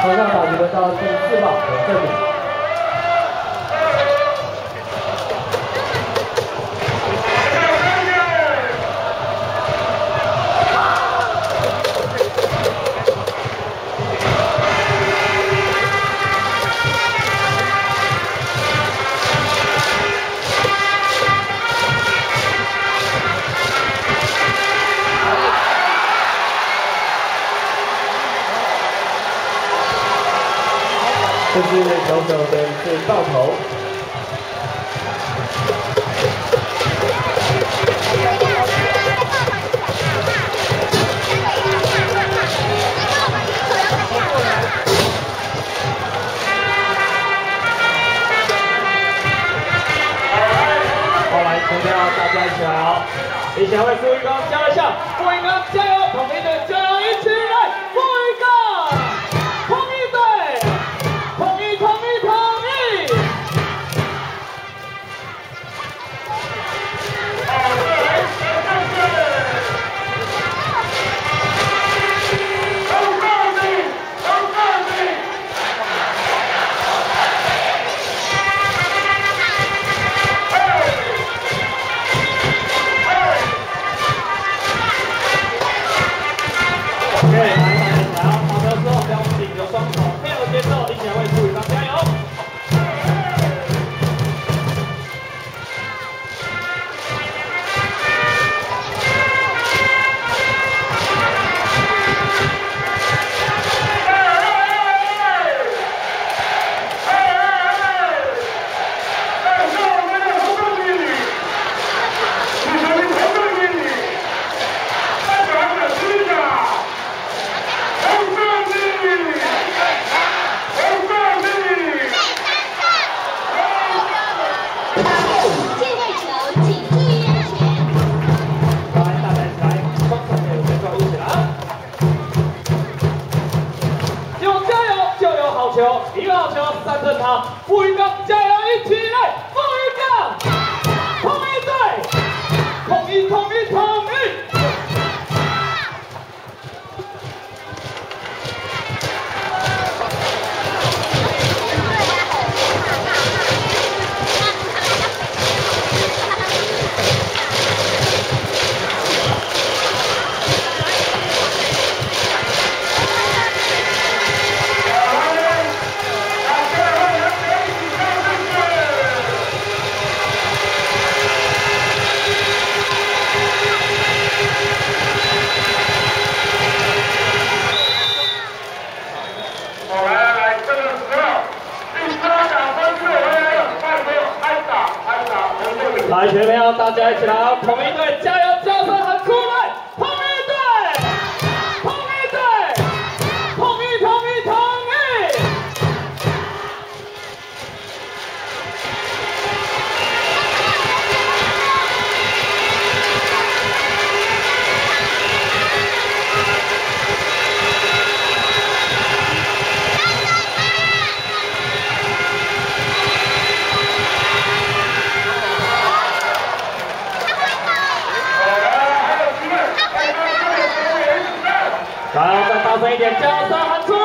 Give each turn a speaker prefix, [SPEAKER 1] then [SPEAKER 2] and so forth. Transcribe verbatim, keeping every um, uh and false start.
[SPEAKER 1] 头上打击的到第四棒何正敏。 这是小手的一次爆头。好，来，同样大家一起来哦！一起来为傅一刚加一下，傅一刚加油！统一队加油！一起来，傅一刚！ OK， 来来来，好的之后不要紧，有双手配合节奏，一起来为傅一刚加油！一个好球，三振他，傅一刚加油，一起来，傅一刚，统一队，统一统一统一。来，学朋友，大家一起来哦！统一队加油！叫声喊出来！统一队，统一队，统一，统一，统一！然后再大声一点，叫声喊出来！